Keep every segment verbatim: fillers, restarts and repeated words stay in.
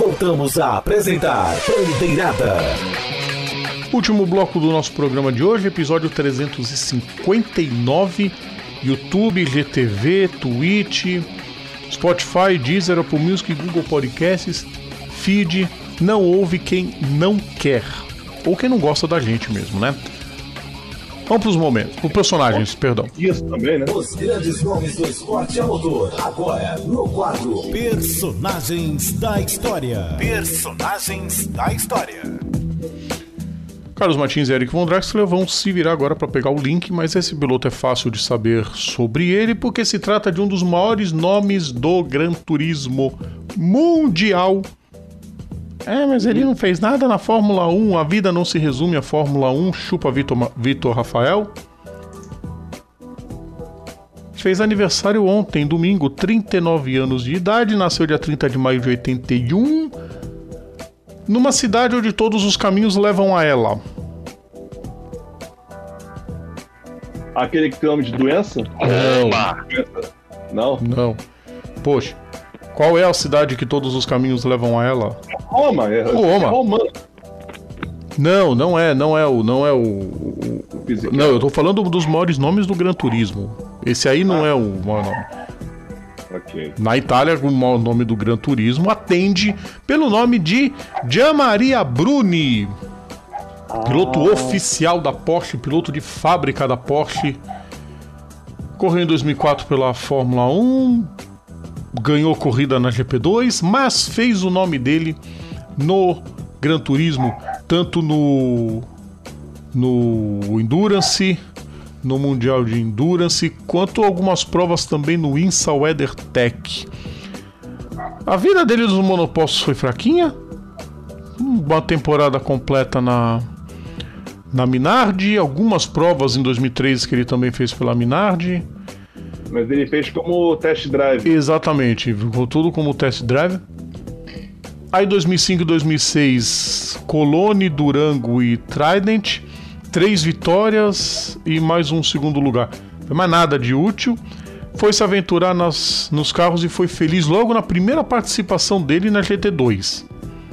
voltamos a apresentar Bandeirada. Último bloco do nosso programa de hoje, episódio trezentos e cinquenta e nove, YouTube, G T V, Twitch, Spotify, Deezer, Apple Music, Google Podcasts, feed. Não ouve quem não quer, ou quem não gosta da gente mesmo, né? Vamos pros momentos, pros personagens, perdão. Isso também, né? Os grandes nomes do esporte a motor, agora no quadro Personagens da História. Personagens da História. Carlos Martins e Eric Von Draxler vão se virar agora para pegar o link, mas esse piloto é fácil de saber sobre ele, porque se trata de um dos maiores nomes do Gran Turismo mundial. É, mas ele não fez nada na Fórmula um, a vida não se resume à Fórmula um, chupa Vitor, Vitor Rafael. Fez aniversário ontem, domingo, trinta e nove anos de idade, nasceu dia trinta de maio de oitenta e um, numa cidade onde todos os caminhos levam a ela. Aquele que tem nome de doença? Não. Não? Não. Poxa, qual é a cidade que todos os caminhos levam a ela? Roma. É Roma. É Roma. Não, não é, não é o, não é o, o, o não, eu tô falando dos maiores nomes do Gran Turismo. Esse aí não ah. é o maior nome. Okay. Na Itália, o maior nome do Gran Turismo atende pelo nome de Gianmaria Bruni. Ah. Piloto oficial da Porsche, piloto de fábrica da Porsche. Correu em dois mil e quatro pela Fórmula um, ganhou corrida na G P dois, mas fez o nome dele no Gran Turismo, tanto no, no Endurance, no Mundial de Endurance, quanto algumas provas também no INSA WeatherTech. A vida dele nos monopostos foi fraquinha, uma temporada completa na, na Minardi, algumas provas em dois mil e treze que ele também fez pela Minardi. Mas ele fez como test drive. Exatamente, ficou tudo como test drive. Aí dois mil e cinco e dois mil e seis, Colone, Durango e Trident, três vitórias e mais um segundo lugar. Não foi mais nada de útil. Foi se aventurar nas, nos carros e foi feliz logo na primeira participação dele na G T dois.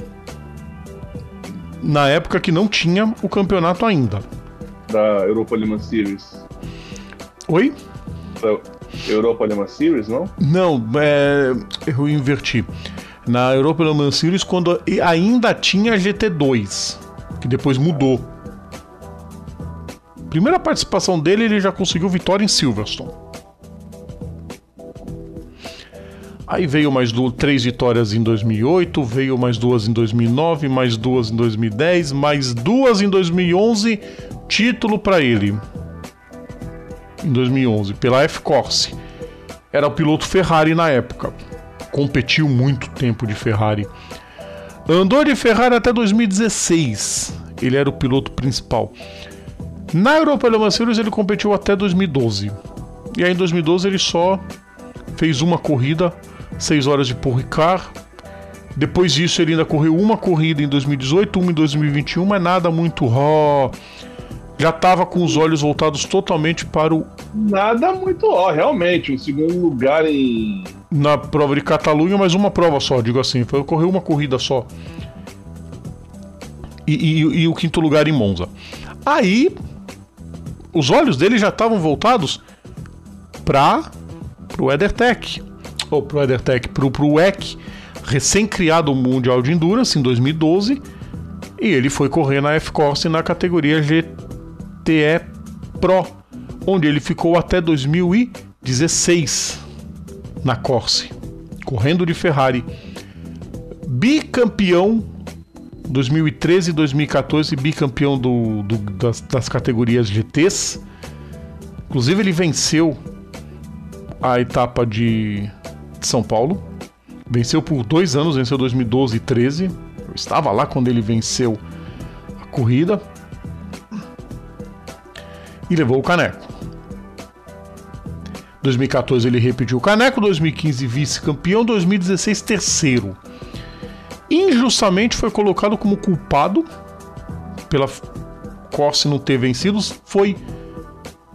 Na época que não tinha o campeonato ainda. Da Europa Le Mans Series. Oi? Da Europa Le Mans Series, não? Não, é, eu inverti. Na Europa Le Mans Series, quando ainda tinha a G T dois, que depois mudou. Primeira participação dele, ele já conseguiu vitória em Silverstone. Aí veio mais duas, três vitórias em dois mil e oito, veio mais duas em dois mil e nove, mais duas em dois mil e dez, mais duas em dois mil e onze, título para ele. Em dois mil e onze, pela F-Corse. Era o piloto Ferrari na época. Competiu muito tempo de Ferrari. Andou de Ferrari até dois mil e dezesseis. Ele era o piloto principal. Na Europa Le Mans Series ele competiu até dois mil e doze. E aí em dois mil e doze ele só fez uma corrida, seis horas de Paul Ricard. Depois disso ele ainda correu uma corrida em dois mil e dezoito, uma em dois mil e vinte e um, mas nada muito... Oh, já estava com os olhos voltados totalmente para o... Nada muito, ó, realmente, um segundo lugar em... Na prova de Catalunha, mas uma prova só, digo assim, foi correr uma corrida só. E, e, e o quinto lugar em Monza. Aí, os olhos dele já estavam voltados para o WeatherTech, ou para o WeatherTech, para o W E C, recém-criado o Mundial de Endurance em dois mil e doze, e ele foi correr na F-Corse na categoria G T E Pro, onde ele ficou até dois mil e dezesseis na Corse, correndo de Ferrari. Bicampeão dois mil e treze e dois mil e quatorze, bicampeão do, do, das, das categorias G Ts. Inclusive ele venceu a etapa de, de São Paulo, venceu por dois anos, venceu dois mil e doze e treze. Eu estava lá quando ele venceu a corrida e levou o caneco. dois mil e quatorze ele repetiu o caneco, dois mil e quinze vice-campeão, dois mil e dezesseis terceiro. Injustamente foi colocado como culpado pela Corse não ter vencido, foi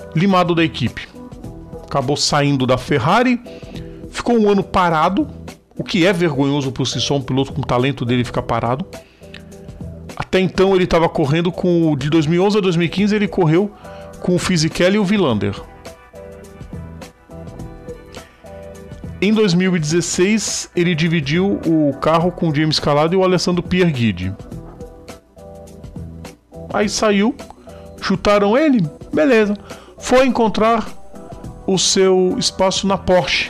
limado da equipe. Acabou saindo da Ferrari, ficou um ano parado, o que é vergonhoso por si só, um piloto com o talento dele ficar parado. Até então ele estava correndo com... De dois mil e onze a dois mil e quinze ele correu com o Fisichella e o Villander. Em dois mil e dezesseis ele dividiu o carro com o James Calado e o Alessandro Pierguidi. Aí saiu, chutaram ele, beleza. Foi encontrar o seu espaço na Porsche.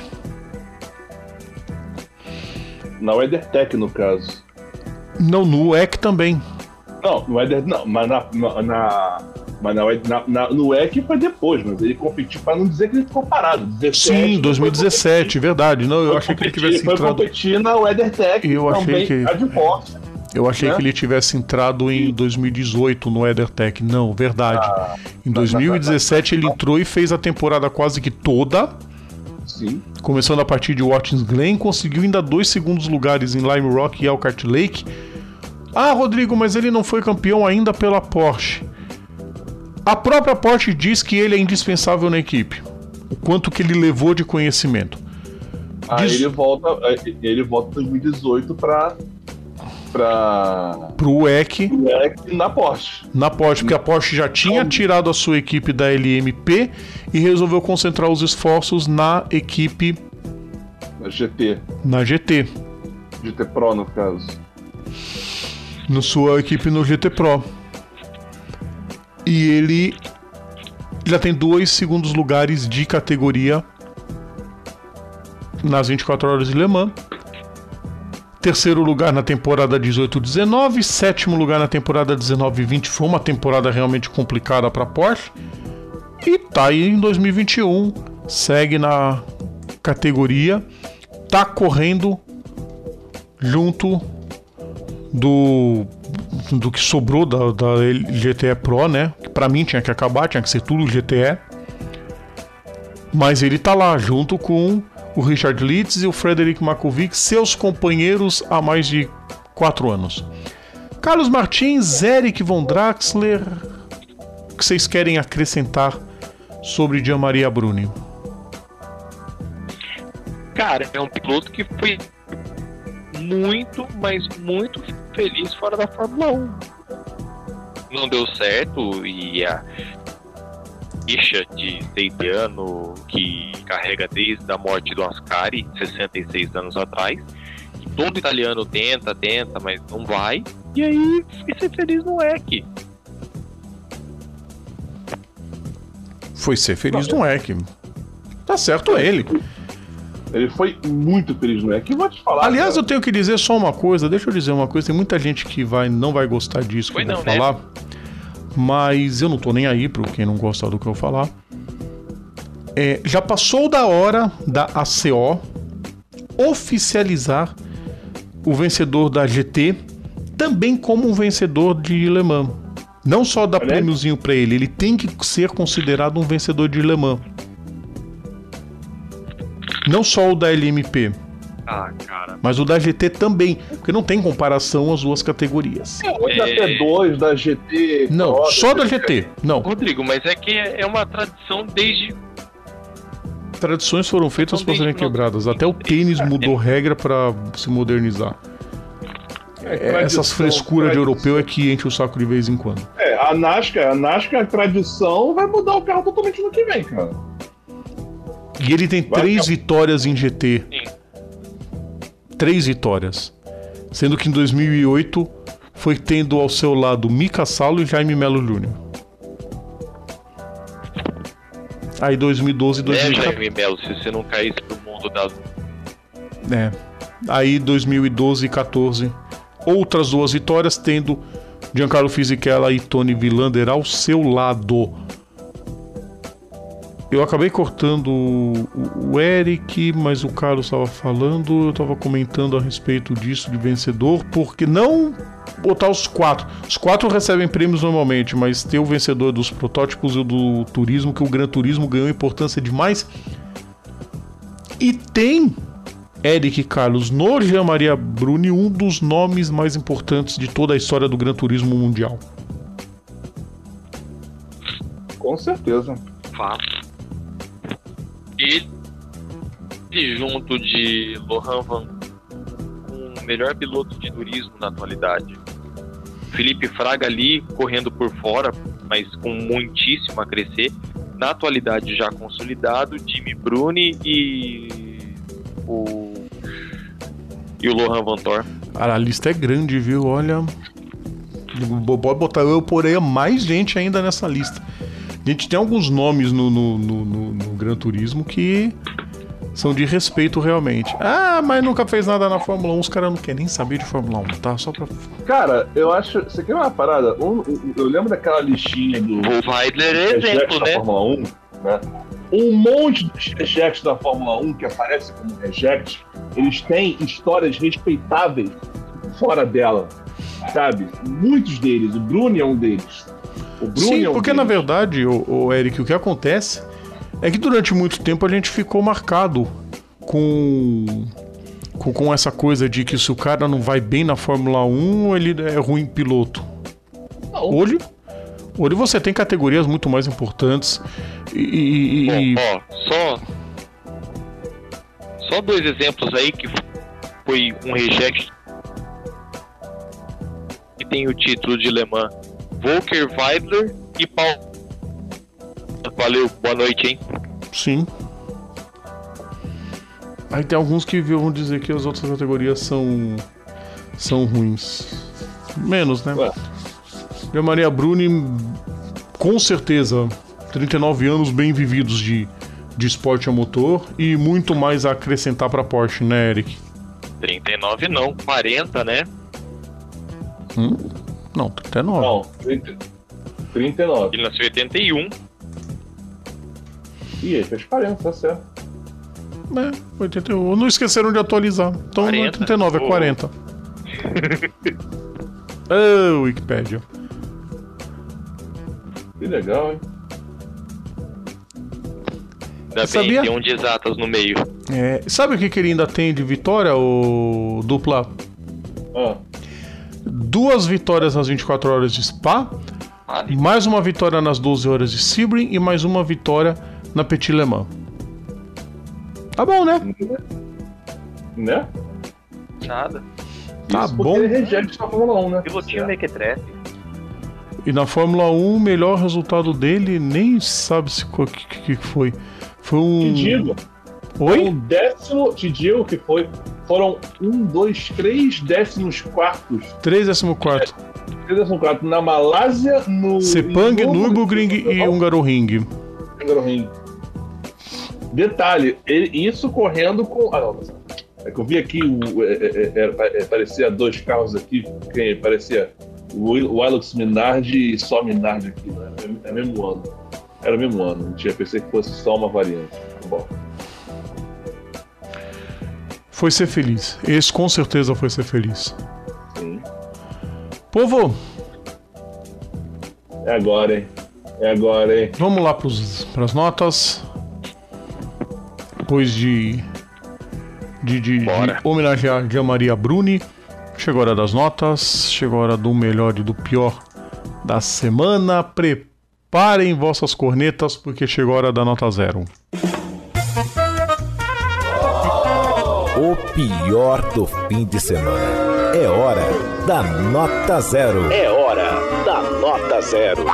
Na WeatherTech, no caso. Não, no W E C também. Não, no Weather, não, mas na, na, na, mas na, na, na, no W E C foi depois, mas ele competiu para não dizer que ele ficou parado. dezessete, Sim, dois mil e dezessete, verdade. Não, eu achei que ele tivesse foi entrado. Foi competir na WeatherTech, eu achei também, que a de Porsche. Eu achei né? que ele tivesse entrado em dois mil e dezoito no WeatherTech. Não, verdade. Ah, em dois mil e dezessete ele entrou e fez a temporada quase que toda. Sim. Começando a partir de Watkins Glen, conseguiu ainda dois segundos lugares em Lime Rock e Elkhart Lake. Ah, Rodrigo, mas ele não foi campeão ainda pela Porsche. A própria Porsche diz que ele é indispensável na equipe. O quanto que ele levou de conhecimento. Aí diz... ele volta, ele volta em dois mil e dezoito para para pro W E C, W E C na Porsche. Na Porsche, porque a Porsche já tinha tirado a sua equipe da L M P e resolveu concentrar os esforços na equipe na G T. Na G T. G T Pro, no caso. Na sua equipe no G T Pro. E ele já tem dois segundos lugares de categoria nas vinte e quatro horas de Le Mans. Terceiro lugar na temporada dezoito dezenove, sétimo lugar na temporada dezenove vinte. Foi uma temporada realmente complicada para a Porsche. E tá aí em dois mil e vinte e um, segue na categoria, tá correndo junto do do que sobrou da, da G T E Pro, né? Que para mim tinha que acabar, tinha que ser tudo G T E. Mas ele tá lá junto com o Richard Lietz e o Frederic Makovic, seus companheiros há mais de quatro anos. Carlos Martins, Eric von Draxler, o que vocês querem acrescentar sobre Jean-Marie Bruni? Cara, é um piloto que foi muito, mas muito feliz fora da Fórmula um. Não deu certo e a ficha de seis anos que carrega desde a morte do Ascari, sessenta e seis anos atrás. E todo italiano tenta, tenta, mas não vai. E aí, foi ser feliz no W E C. Foi ser feliz no W E C. Tá certo ele. Ele foi muito feliz no W E C. Eu vou te falar. Aliás, cara, eu tenho que dizer só uma coisa. Deixa eu dizer uma coisa. Tem muita gente que vai, não vai gostar disso que foi eu vou não, falar. Né? Mas eu não tô nem aí pra quem não gostar do que eu vou falar. É, já passou da hora da A C O oficializar o vencedor da G T também como um vencedor de Le Mans. Não só dar prêmiozinho pra ele, ele tem que ser considerado um vencedor de Le Mans. Não só o da L M P. Ah, cara. Mas o da G T também, porque não tem comparação as duas categorias. É, o da T dois, da G T... Não, Pro, só da G T. Não. Rodrigo, mas é que é uma tradição desde... Tradições foram feitas para serem quebradas. Até o tênis mudou regra para se modernizar. É, essas frescuras de europeu é que enche o saco de vez em quando. É, a NASCAR, a NASCAR, a tradição vai mudar o carro totalmente no que vem, cara. E ele tem vai três ficar... vitórias em G T. Sim. Três vitórias. Sendo que em dois mil e oito foi tendo ao seu lado Mika Salo e Jaime Melo Júnior Aí dois mil e doze e dois mil e quatorze. É, Jaime Melo, se você não caísse pro mundo das... É. Aí dois mil e doze e catorze, outras duas vitórias, tendo Giancarlo Fisichella e Tony Villander ao seu lado. Eu acabei cortando o Eric, mas o Carlos estava falando, eu estava comentando a respeito disso de vencedor, porque não botar os quatro. Os quatro recebem prêmios normalmente, mas ter o vencedor dos protótipos e o do turismo, que o Gran Turismo ganhou importância demais. E tem, Eric e Carlos, no Jean-Marie Bruni, um dos nomes mais importantes de toda a história do Gran Turismo mundial. Com certeza. Fato. Ele, junto de Laurent o melhor piloto de turismo na atualidade. Felipe Fraga ali correndo por fora, mas com muitíssimo a crescer. Na atualidade já consolidado, Jimmy Bruni e o e o Lohan Vantor. Cara, a lista é grande, viu? Olha, pode botar eu porém mais gente ainda nessa lista. A gente tem alguns nomes no, no, no, no, no Gran Turismo que são de respeito realmente. Ah, mas nunca fez nada na Fórmula um. Os caras não querem nem saber de Fórmula um, tá? Só pra... Cara, eu acho... Você quer uma parada? Um, eu lembro daquela listinha do... O Weidler é exemplo, da né? Fórmula um, né? Um monte dos rejects da Fórmula um que aparecem como reject, eles têm histórias respeitáveis fora dela, sabe? Muitos deles. O Bruni é um deles. O Bruni Sim, é um porque deles. na verdade, o, o Eric, o que acontece é que durante muito tempo a gente ficou marcado com, com, com essa coisa de que se o cara não vai bem na Fórmula um, ele é ruim piloto. Não. Hoje, hoje você tem categorias muito mais importantes e... e- e- Bom, ó, só só dois exemplos aí que foi um reject que tem o título de Le Mans. Volker Weidler e Paulo. Valeu, boa noite, hein? Sim. Aí tem alguns que vão dizer que as outras categorias são são ruins. Menos, né? Ué. E Maria Bruni, com certeza, trinta e nove anos bem vividos de, de esporte a motor e muito mais a acrescentar pra Porsche, né, Eric? trinta e nove não, quarenta, né? Hum? Não, trinta e nove. Não, trinta, trinta e nove. Ele nasceu em oitenta e um. Ih, ele fez quarenta, tá certo. É, oitenta e um. Não esqueceram de atualizar. Então não é quarenta. trinta e nove, é Oh. quarenta. Ô, Wikipédia. Que legal, hein? Ainda bem, Sabia? tem um de exatas no meio. É, sabe o que, que ele ainda tem de vitória, o dupla? Ah, Duas vitórias nas vinte e quatro horas de Spa, Vale. mais uma vitória nas doze horas de Sebring e mais uma vitória na Petit Le Mans. Tá bom, né? né? Nada. Tá Isso bom. porque ele reject a Fórmula um, né? Pilotinho mequetrefe. E na Fórmula um, o melhor resultado dele, nem sabe se o que, que foi. Foi um. Te digo. Oi? Um décimo, te digo que foi. Foram um, dois, três décimos quartos. três décimo quarto. três décimos quartos na Malásia, no. Sepang, em- Nürburgring e Hungaroring. Hungaroring. Detalhe, ele- isso correndo com. Ah, não. É que eu vi aqui, o, é, é, é, é, parecia dois carros aqui, que parecia o Wilux Minardi e só Minardi aqui, né? É, é mesmo ano. Era o mesmo ano, não tinha, pensei que fosse só uma variante. Bom. Foi ser feliz. Esse com certeza foi ser feliz. Sim. Povo, É agora, hein? É agora, hein? vamos lá para as notas. Depois de, de, de, de Bora. homenagear a Maria Bruni, chegou a hora das notas, chegou a hora do melhor e do pior da semana. Preparem vossas cornetas, porque chegou a hora da nota zero. O pior do fim de semana. É hora da nota zero. É hora da nota zero.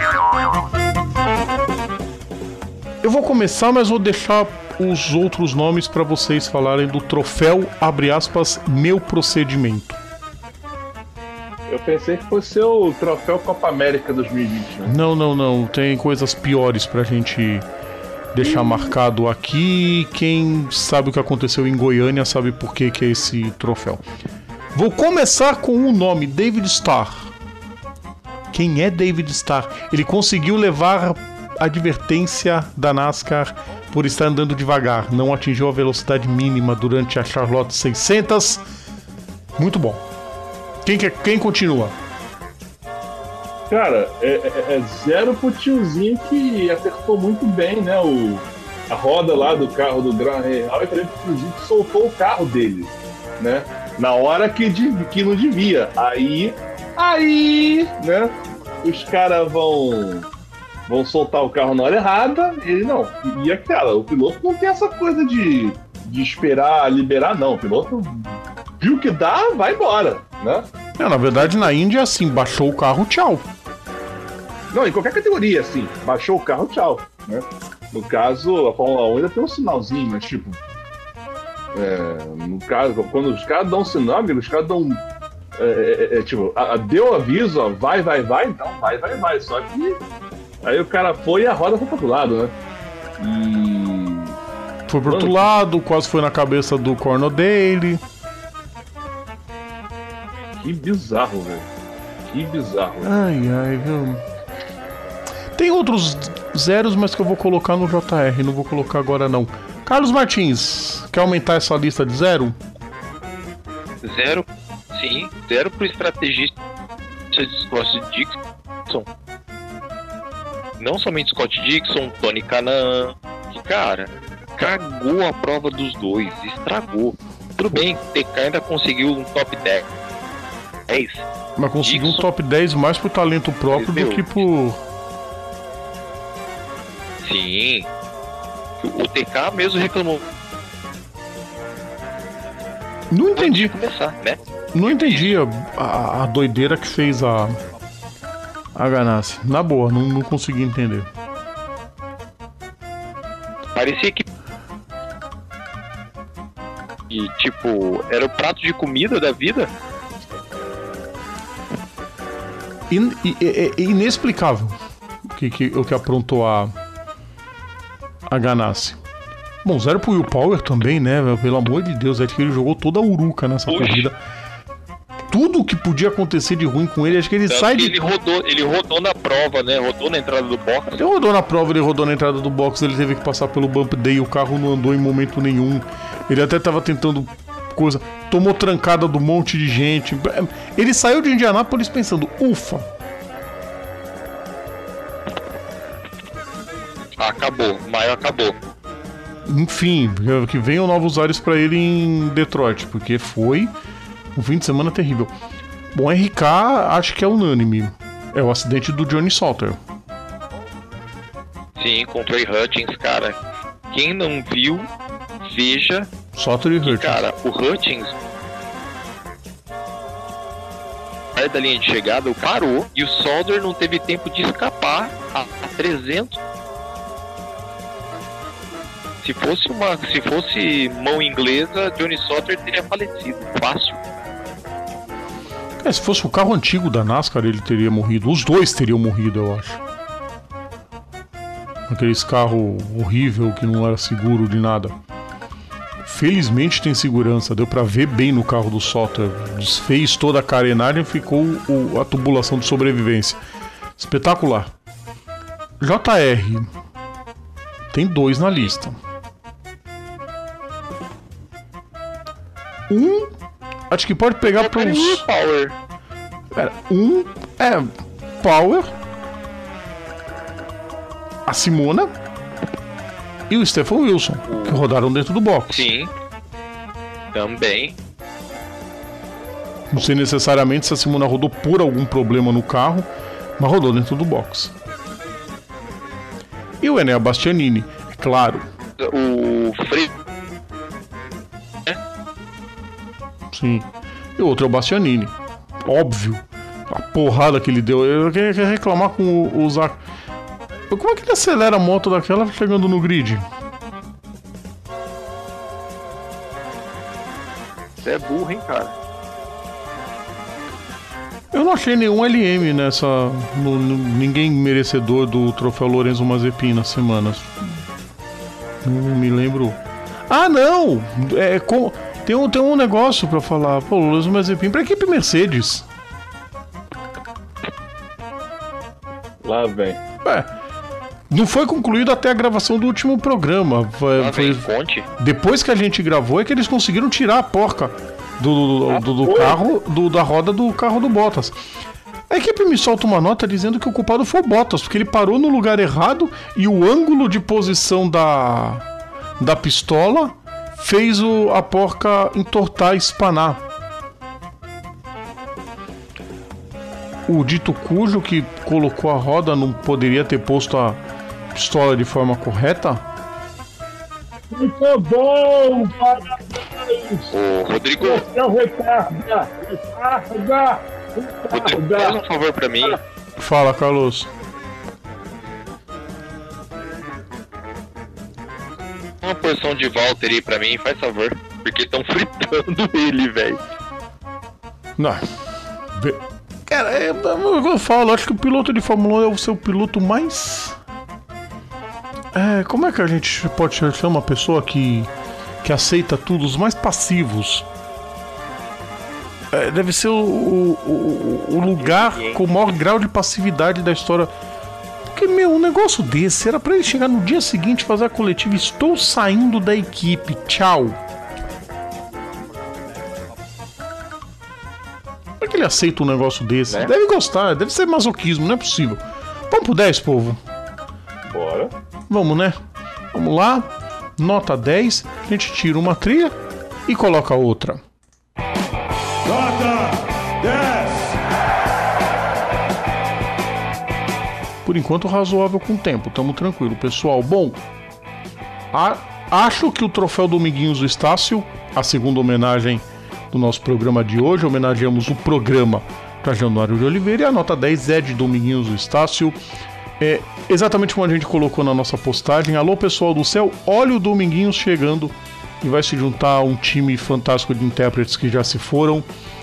Eu vou começar, mas vou deixar os outros nomes para vocês falarem do troféu, abre aspas, meu procedimento. Eu pensei que fosse o troféu Copa América dois mil e vinte e um. Não, não, não. Tem coisas piores pra gente deixar marcado aqui. Quem sabe o que aconteceu em Goiânia sabe por que, que é esse troféu. Vou começar com o nome, David Starr. Quem é David Starr? Ele conseguiu levar a advertência da NASCAR por estar andando devagar. Não atingiu a velocidade mínima durante a Charlotte seiscentos. Muito bom. Quem, quer, quem continua? Cara, é, é- é zero pro tiozinho que acertou muito bem, né? O, a roda lá do carro do Gran Real e também pro tiozinho que soltou o carro dele, né? Na hora que, de- que não devia. Aí, aí, né? Os caras vão, vão soltar o carro na hora errada. Ele não. E aquela, o piloto não tem essa coisa de, de esperar liberar, não. O piloto viu que dá, vai embora, né? Não, na verdade, na Índia, assim, baixou o carro, tchau. Não, em qualquer categoria, assim, baixou o carro, tchau, né? No caso, a Fórmula um ainda tem um sinalzinho, mas tipo... É, no caso, quando os caras dão um sinal, amigo, os caras dão... É, é, é, tipo, a, a, deu aviso, ó, vai, vai, vai, então vai, vai, vai. Só que aí o cara foi e a roda foi pro outro lado, né? E... Foi pro outro lado, quase foi na cabeça do corno dele. Que bizarro, velho. Que bizarro. Ai, ai, viu? Tem outros zeros, mas que eu vou colocar no J R, não vou colocar agora não. Carlos Martins, quer aumentar essa lista de zero? Zero, sim. Zero pro estrategista de Scott Dixon. Não somente Scott Dixon, Tony Kanaan, que, cara, cagou a prova dos dois, estragou. Tudo bem, T K ainda conseguiu um top dez. Mas conseguiu Dixon, um top dez mais por talento próprio do que por... Sim. O T K mesmo reclamou. Não entendi. Começar, né? Não entendi a, a, a doideira que fez a a Ganassi. Na boa, não, não consegui entender. Parecia que e tipo, era o prato de comida da vida. In, in, in, inexplicável o que, que, o que aprontou a a Ganassi. Bom, zero pro Will Power também, né? Pelo amor de Deus, é que ele jogou toda a uruca nessa Oxi. corrida. Tudo que podia acontecer de ruim com ele, acho que ele Tanto sai que de... ele rodou, ele rodou na prova, né? Rodou na entrada do box. Ele rodou na prova, ele rodou na entrada do box, ele teve que passar pelo bump day, o carro não andou em momento nenhum. Ele até tava tentando coisa, tomou trancada do monte de gente. Ele saiu de Indianápolis pensando, ufa. Acabou, maio acabou. Enfim, que venham novos ares pra ele em Detroit, porque foi um fim de semana terrível. Bom, R K acho que é unânime. É o acidente do Johnny Sauter. Sim, com o Trey Hutchins, cara. Quem não viu, veja. Sauter e que, Hutchins. cara, o Hutchins, perto da linha de chegada, parou e o Sauter não teve tempo de escapar a trezentos. Se fosse uma, se fosse mão inglesa, Johnny Sauter teria falecido, fácil. É, se fosse o carro antigo da NASCAR, ele teria morrido. Os dois teriam morrido, eu acho. Aqueles carros horrível que não era seguro de nada. Felizmente tem segurança, deu pra ver bem no carro do Sauter. Desfez toda a carenagem e ficou o, a tubulação de sobrevivência. Espetacular. J R. Tem dois na lista. Um, acho que pode pegar para uns... Power. Pera, um é Power, a Simona e o Stephen Wilson, que rodaram dentro do box. Sim, também. Não sei necessariamente se a Simona rodou por algum problema no carro, mas rodou dentro do box. E o Enea Bastianini, é claro. O Frei... Sim. E o outro é o Bastianini. Óbvio. A porrada que ele deu. Eu queria reclamar com o, o Zac. Como é que ele acelera a moto daquela chegando no grid? Você é burro, hein, cara? Eu não achei nenhum L M nessa. No, no, ninguém merecedor do troféu Lorenzo Mazepin nas semanas. Não me lembro. Ah, não! É, com, tem, um, tem um negócio pra falar. Pô, Lorenzo Mazepin pra equipe Mercedes. Lá vem. É. Não foi concluído até a gravação do último programa. Foi, Lá foi, vem Conte. depois que a gente gravou é que eles conseguiram tirar a porca do, do, do, do carro, do, da roda do carro do Bottas. A equipe me solta uma nota dizendo que o culpado foi o Bottas, porque ele parou no lugar errado e o ângulo de posição da, da pistola fez o, a porca entortar e espanar. O dito cujo que colocou a roda não poderia ter posto a pistola de forma correta? Muito bom! Parabéns! Ô, Rodrigo, Não, retarda! Retarda! Rodrigo, faz um favor pra mim. Fala, Carlos. Uma porção de Walter aí pra mim, faz favor. Porque estão fritando ele, velho. Não. Be- Cara, é, eu falo, acho que o piloto de Fórmula um é o seu piloto mais... É, como é que a gente pode chamar uma pessoa que, que aceita tudo, os mais passivos? É, deve ser o, o, o lugar com o maior grau de passividade da história. Porque, meu, um negócio desse era pra ele chegar no dia seguinte e fazer a coletiva: estou saindo da equipe, tchau. Como é que ele aceita um negócio desse? Né? Deve gostar, deve ser masoquismo, não é possível. Vamos pro dez, povo? Bora. Vamos, né? Vamos lá. Nota dez. A gente tira uma trilha e coloca outra. Nota dez. Por enquanto, razoável com o tempo. Tamo tranquilo, pessoal. Bom, a- acho que o troféu Dominguinhos do Estácio, a segunda homenagem do nosso programa de hoje, homenageamos o programa para Januário de Oliveira, e a nota dez é de Dominguinhos do Estácio. É exatamente como a gente colocou na nossa postagem. Alô, pessoal do céu, olha o Dominguinhos chegando e vai se juntar a um time fantástico de intérpretes que já se foram.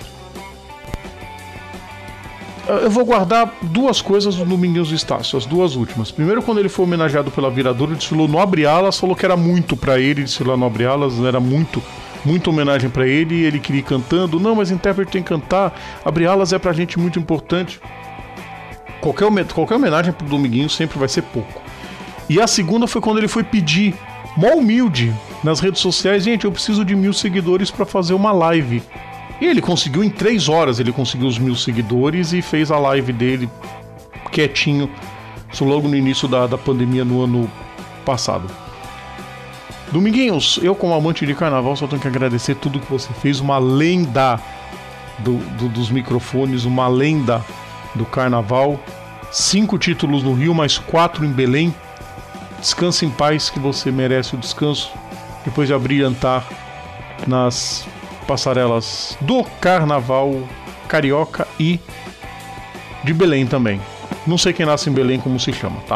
Eu vou guardar duas coisas do Dominguinhos do Estácio, as duas últimas. Primeiro, quando ele foi homenageado pela Viradouro, desfilou no Abre Alas, falou que era muito pra ele desfilar no Abre Alas, era muito, muita homenagem pra ele, e ele queria ir cantando. Não, mas intérprete tem que cantar, Abre Alas é pra gente muito importante. Qualquer, qualquer homenagem pro Dominguinhos sempre vai ser pouco. E a segunda foi quando ele foi pedir, mó humilde, nas redes sociais: gente, eu preciso de mil seguidores pra fazer uma live. E ele conseguiu em três horas, ele conseguiu os mil seguidores e fez a live dele quietinho, isso logo no início da, da pandemia no ano passado. Dominguinhos, eu como amante de carnaval só tenho que agradecer tudo que você fez, uma lenda do, do, dos microfones, uma lenda do carnaval, cinco títulos no Rio, mais quatro em Belém. Descanse em paz, que você merece o descanso depois de abrilhantar nas passarelas do carnaval carioca e de Belém também. Não sei quem nasce em Belém como se chama, tá?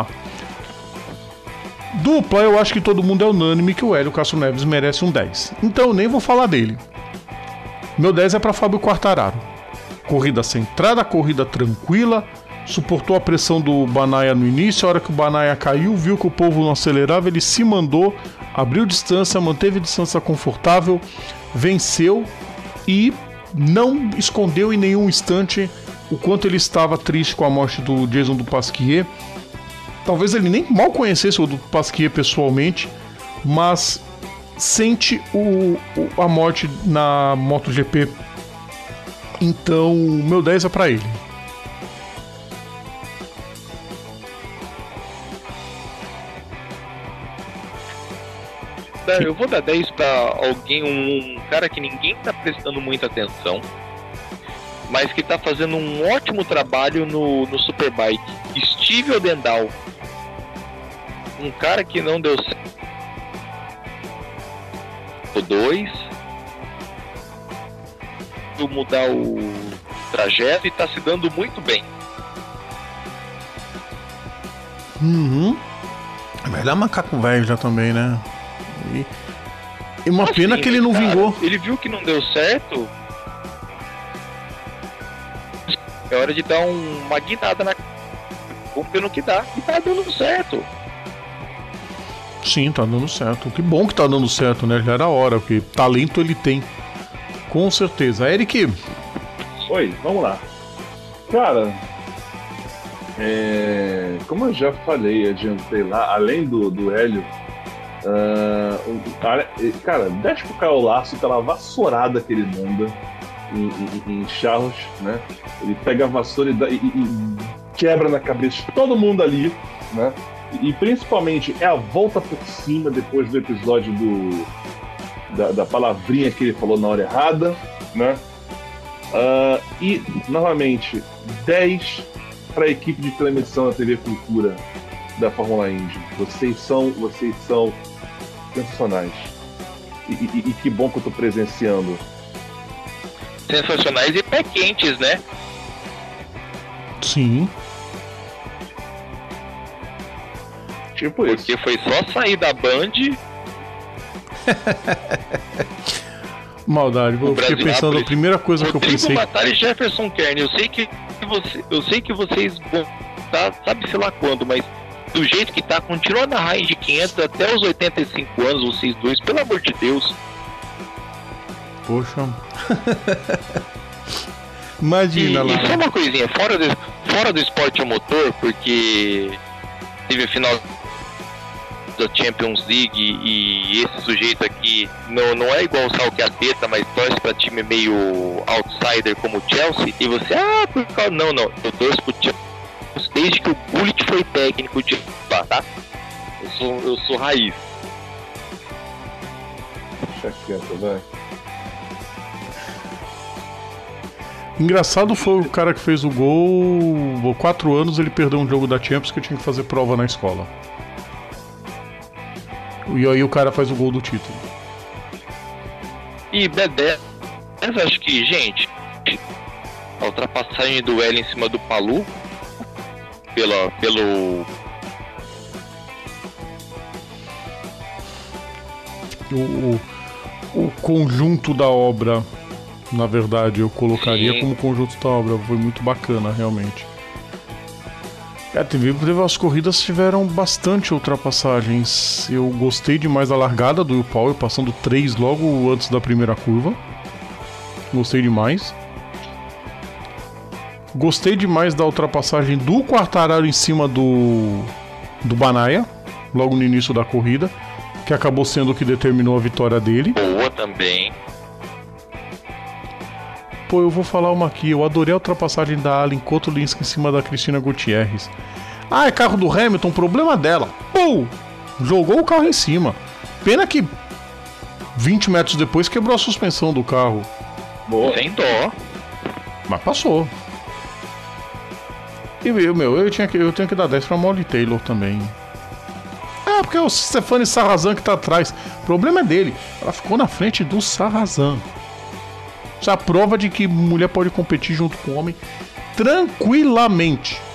Dupla, eu acho que todo mundo é unânime que o Hélio Castro Neves merece um dez. Então eu nem vou falar dele. Meu dez é para Fábio Quartararo. Corrida centrada, corrida tranquila, suportou a pressão do Banhaia no início. A hora que o Banhaia caiu, viu que o povo não acelerava, ele se mandou, abriu distância, manteve distância confortável, venceu e não escondeu em nenhum instante o quanto ele estava triste com a morte do Jason Dupasquier. Talvez ele nem mal conhecesse o Dupasquier pessoalmente, mas sente o, o, a morte na MotoGP. Então, meu dez é pra ele. Eu vou dar dez pra alguém, um, um cara que ninguém tá prestando muita atenção, mas que tá fazendo um ótimo trabalho no, no Superbike. Steve Odendal. Um cara que não deu certo. O dois. Mudar o trajeto e tá se dando muito bem. Uhum. Mas ele é macaco velho já também, né? E, e uma pena Assim, que ele não cara, vingou. Ele viu que não deu certo. É hora de dar um, uma guinada na. Vamos ver no que dá. E tá dando certo. Sim, tá dando certo. Que bom que tá dando certo, né? Já era hora, porque talento ele tem. Com certeza. Eric. Oi, vamos lá. Cara, é, como eu já falei, adiantei lá, além do, do Hélio, uh, o cara, cara, deixa pro Caio Laço aquela vassourada que ele manda em, em, em Charles, né? Ele pega a vassoura e, dá, e, e quebra na cabeça de todo mundo ali, né? E, e principalmente é a volta por cima depois do episódio do Da, da palavrinha que ele falou na hora errada, né? Uh, e, novamente, dez para a equipe de transmissão da T V Cultura da Fórmula Indy. Vocês são, vocês são sensacionais. e, e, e que bom que eu tô presenciando. Sensacionais e pé quentes, né? Sim. Tipo isso. Porque foi só sair da Band. Maldade, eu fiquei pensando, a primeira coisa que eu Rodrigo pensei. Batalha e Jefferson Kern, eu sei que você, eu sei que vocês vão tá, sabe sei lá quando, mas do jeito que tá, continua na raia de quinhentos até os oitenta e cinco anos, vocês dois, pelo amor de Deus. Poxa. Imagina e, lá. E só uma coisinha, fora do, fora do esporte a motor, porque teve a final da Champions League e esse sujeito aqui não, não é igual o Salqueateta, mas torce pra time meio outsider como o Chelsea, e você, ah, por causa... Não, não, eu torço pro Chelsea desde que o Gullit foi técnico de lá, tá? Eu sou, eu sou raiz. Deixa quieto, vai. Engraçado foi o cara que fez o gol. Quatro anos ele perdeu um jogo da Champions que eu tinha que fazer prova na escola. E aí o cara faz o gol do título. E B dez, acho que, gente, a ultrapassagem do L em cima do Palu, pela, pelo... O, o, o conjunto da obra, na verdade, eu colocaria Sim. como conjunto da obra. Foi muito bacana, realmente. É, teve, teve as corridas tiveram bastante ultrapassagens. Eu gostei demais da largada do Will Power, passando três logo antes da primeira curva. Gostei demais. Gostei demais da ultrapassagem do Quartararo em cima do do Banaya, logo no início da corrida, que acabou sendo o que determinou a vitória dele. Boa também. Pô, eu vou falar uma aqui. Eu adorei a ultrapassagem da Allen Kotulinski em cima da Cristina Gutierrez. Ah, é carro do Hamilton, problema dela. Pô, jogou o carro em cima. Pena que vinte metros depois quebrou a suspensão do carro. Boa. Sem dó. Mas passou. E meu, eu tinha que, eu tenho que dar dez pra Molly Taylor também. Ah, porque é o Stefani Sarrazin que tá atrás. O problema é dele. Ela ficou na frente do Sarrazin. Isso é a prova de que mulher pode competir junto com o homem tranquilamente.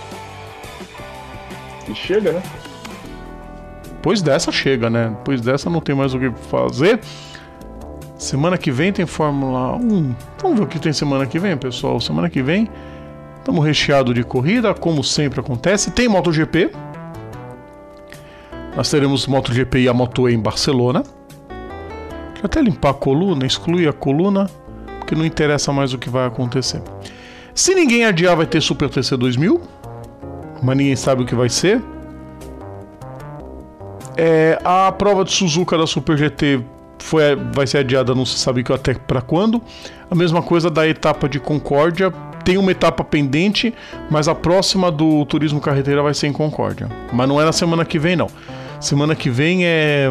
E chega, né? Depois dessa chega, né? Depois dessa não tem mais o que fazer. Semana que vem tem Fórmula um. Vamos ver o que tem semana que vem, pessoal. Semana que vem estamos recheados de corrida, como sempre acontece. Tem MotoGP. Nós teremos MotoGP e a Moto E em Barcelona. Deixa eu até limpar a coluna, excluir a coluna, porque não interessa mais o que vai acontecer. Se ninguém adiar, vai ter Super T C dois mil, mas ninguém sabe o que vai ser. É, a prova de Suzuka da Super G T foi, vai ser adiada, não se sabe até para quando. A mesma coisa da etapa de Concórdia. Tem uma etapa pendente, mas a próxima do Turismo Carreteira vai ser em Concórdia. Mas não é na semana que vem, não. Semana que vem é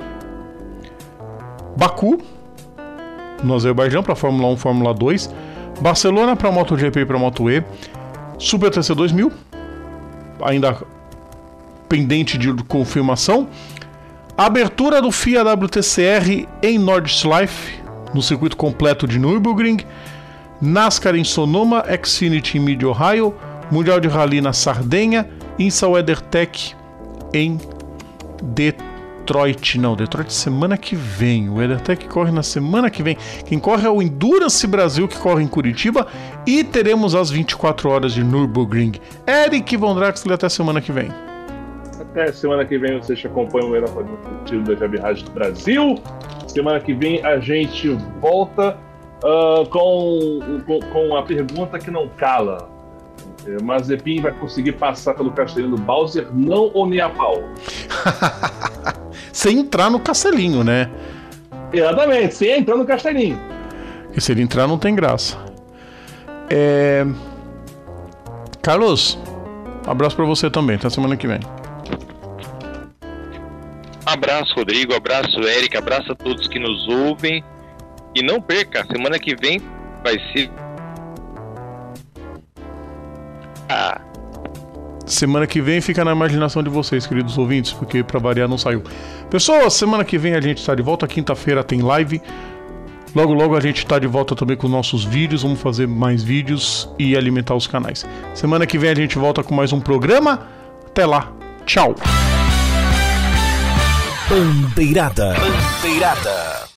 Baku, no Azerbaijão, para Fórmula um, Fórmula dois. Barcelona para MotoGP e para Moto E. Super T C dois mil, ainda pendente de confirmação. Abertura do F I A W T C R em Nordschleife, no circuito completo de Nürburgring. NASCAR em Sonoma, Xfinity em Mid-Ohio, Mundial de Rally na Sardenha, INSA WeatherTech em Detroit. Não, Detroit semana que vem. O WeatherTech corre na semana que vem. Quem corre é o Endurance Brasil, que corre em Curitiba. E teremos as vinte e quatro horas de Nürburgring. Eric Von Draxler, até semana que vem. Até semana que vem vocês acompanham o Melhor Tiro da Web Rádio do Brasil. Semana que vem a gente volta uh, com, com, com a pergunta que não cala. Mazepin vai conseguir passar pelo castelinho do Bowser, não ou nem a pau? Sem entrar no castelinho, né? Exatamente, sem entrar no castelinho. Porque se ele entrar não tem graça. É... Carlos, abraço pra você também, até semana que vem. Abraço, Rodrigo, abraço, Eric, abraço a todos que nos ouvem. E não perca, semana que vem vai ser... Ah. Semana que vem fica na imaginação de vocês, queridos ouvintes, porque pra variar não saiu. Pessoal, semana que vem a gente tá de volta, quinta-feira tem live. Logo, logo a gente tá de volta também com nossos vídeos, vamos fazer mais vídeos e alimentar os canais. Semana que vem a gente volta com mais um programa. Até lá, tchau! Bandeirada. Bandeirada.